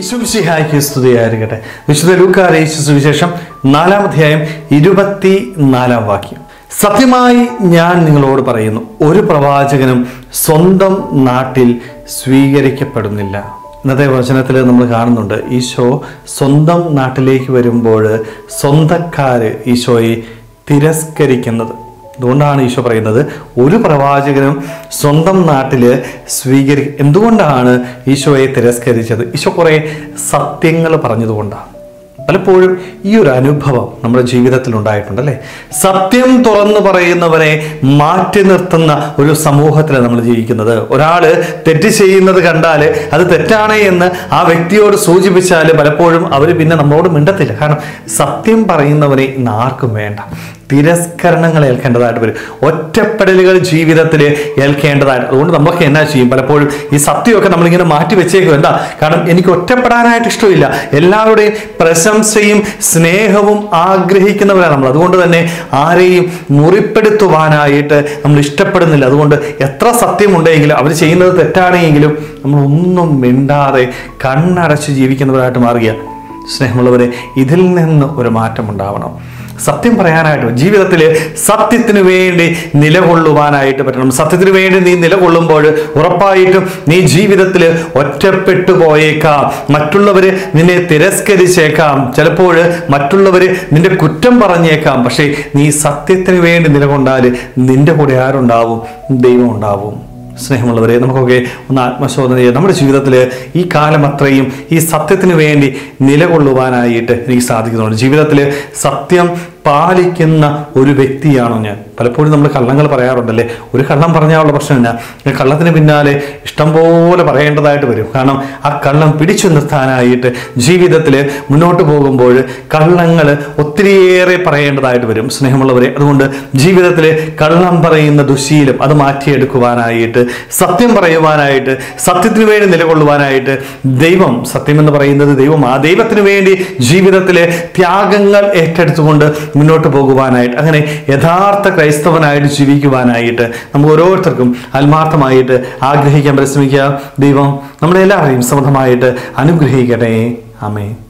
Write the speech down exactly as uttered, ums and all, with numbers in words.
ഈശോമിശിഹായ്ക്ക് സ്തുതിയായിരിക്കട്ടെ. വിശുദ്ധ ലൂക്കാ അറിയിച്ച സുവിശേഷം നാലാം അധ്യായം ഇരുപത്തി നാലാം വാക്യം. സത്യമായി ഞാൻ നിങ്ങളോട് പറയുന്നു, ഒരു പ്രവാചകനും സ്വന്തം നാട്ടിൽ സ്വീകരിക്കപ്പെടുന്നില്ല. ഇന്നത്തെ വചനത്തിൽ നമ്മൾ കാണുന്നുണ്ട്, ഈശോ സ്വന്തം നാട്ടിലേക്ക് വരുമ്പോൾ സ്വന്തക്കാര് ഈശോയെ തിരസ്കരിക്കുന്നത്. അതുകൊണ്ടാണ് ഈശോ പറയുന്നത് ഒരു പ്രവാചകനും സ്വന്തം നാട്ടിൽ സ്വീകരി എന്തുകൊണ്ടാണ് ഈശോയെ തിരസ്കരിച്ചത്? ഈശോ കുറേ സത്യങ്ങൾ പറഞ്ഞതുകൊണ്ടാണ്. പലപ്പോഴും ഈ ഒരു അനുഭവം നമ്മുടെ ജീവിതത്തിൽ ഉണ്ടായിട്ടുണ്ടല്ലേ. സത്യം തുറന്നു പറയുന്നവരെ മാറ്റി നിർത്തുന്ന ഒരു സമൂഹത്തിലാണ് നമ്മൾ ജീവിക്കുന്നത്. ഒരാള് തെറ്റ് ചെയ്യുന്നത് കണ്ടാൽ അത് തെറ്റാണ് എന്ന് ആ വ്യക്തിയോട് സൂചിപ്പിച്ചാൽ പലപ്പോഴും അവർ പിന്നെ നമ്മളോട് മിണ്ടത്തില്ല. കാരണം സത്യം പറയുന്നവരെ ഇന്ന് ആർക്കും വേണ്ട. തിരസ്കരണങ്ങൾ ഏൽക്കേണ്ടതായിട്ട് വരും, ഒറ്റപ്പെടലുകൾ ജീവിതത്തിൽ ഏൽക്കേണ്ടതായിട്ട്. അതുകൊണ്ട് നമ്മളൊക്കെ എന്നാ ചെയ്യും, പലപ്പോഴും ഈ സത്യമൊക്കെ നമ്മളിങ്ങനെ മാറ്റി വെച്ചേക്കും. എന്താ കാരണം? എനിക്ക് ഒറ്റപ്പെടാനായിട്ട് ഇഷ്ടമില്ല. എല്ലാവരുടെയും പ്രശംസയും സ്നേഹവും ആഗ്രഹിക്കുന്നവരാണ് നമ്മൾ. അതുകൊണ്ട് തന്നെ ആരെയും മുറിപ്പെടുത്തുവാനായിട്ട് നമ്മൾ ഇഷ്ടപ്പെടുന്നില്ല. അതുകൊണ്ട് എത്ര സത്യമുണ്ടെങ്കിലും അവർ ചെയ്യുന്നത് തെറ്റാണെങ്കിലും നമ്മൾ ഒന്നും മിണ്ടാതെ കണ്ണടച്ച് ജീവിക്കുന്നവരായിട്ട് മാറുക. സ്നേഹമുള്ളവരെ, ഇതിൽ നിന്ന് ഒരു മാറ്റം ഉണ്ടാവണം. സത്യം പറയാനായിട്ട്, ജീവിതത്തിൽ സത്യത്തിന് വേണ്ടി നിലകൊള്ളുവാനായിട്ട് പറ്റണം. സത്യത്തിന് വേണ്ടി നീ നിലകൊള്ളുമ്പോൾ ഉറപ്പായിട്ടും നീ ജീവിതത്തിൽ ഒറ്റപ്പെട്ടു പോയേക്കാം. മറ്റുള്ളവർ നിന്നെ തിരസ്കരിച്ചേക്കാം, ചിലപ്പോൾ മറ്റുള്ളവർ നിന്റെ കുറ്റം പറഞ്ഞേക്കാം. പക്ഷേ നീ സത്യത്തിന് വേണ്ടി നിലകൊണ്ടാൽ നിന്റെ കൂടെ ആരുണ്ടാവും? ദൈവം ഉണ്ടാവും. സ്നേഹമുള്ളവരെ, നമുക്കൊക്കെ ഒന്ന് ആത്മശോധന ചെയ്യാം. നമ്മുടെ ജീവിതത്തിൽ ഈ കാലം അത്രയും ഈ സത്യത്തിന് വേണ്ടി നിലകൊള്ളുവാനായിട്ട് എനിക്ക് സാധിക്കുന്നുണ്ട്. ജീവിതത്തിൽ സത്യം പാലിക്കുന്ന ഒരു വ്യക്തിയാണോ ഞാൻ? പലപ്പോഴും നമ്മൾ കള്ളങ്ങൾ പറയാറുണ്ടല്ലേ. ഒരു കള്ളം പറഞ്ഞാലുള്ള പ്രശ്നമില്ല, കള്ളത്തിന് പിന്നാലെ ഇഷ്ടംപോലെ പറയേണ്ടതായിട്ട് വരും. കാരണം ആ കള്ളം പിടിച്ചു നിർത്താനായിട്ട് ജീവിതത്തിൽ മുന്നോട്ട് പോകുമ്പോൾ കള്ളങ്ങൾ ഒത്തിരിയേറെ പറയേണ്ടതായിട്ട് വരും. സ്നേഹമുള്ളവരെ, അതുകൊണ്ട് ജീവിതത്തിൽ കള്ളം പറയുന്ന ദുശീലം അത് മാറ്റിയെടുക്കുവാനായിട്ട്, സത്യം പറയുവാനായിട്ട്, സത്യത്തിന് വേണ്ടി നിലകൊള്ളുവാനായിട്ട്, ദൈവം സത്യം എന്ന് പറയുന്നത് ദൈവം, ആ ദൈവത്തിന് വേണ്ടി ജീവിതത്തിലെ ത്യാഗങ്ങൾ ഏറ്റെടുത്തുകൊണ്ട് മുന്നോട്ട് പോകുവാനായിട്ട്, അങ്ങനെ യഥാർത്ഥ ക്രൈസ്തവനായിട്ട് ജീവിക്കുവാനായിട്ട് നമുക്ക് ഓരോരുത്തർക്കും ആത്മാർത്ഥമായിട്ട് ആഗ്രഹിക്കാൻ പരിശ്രമിക്കുക. ദൈവം നമ്മളെല്ലാവരെയും സമൃദ്ധമായിട്ട് അനുഗ്രഹിക്കട്ടെ. ആമേൻ.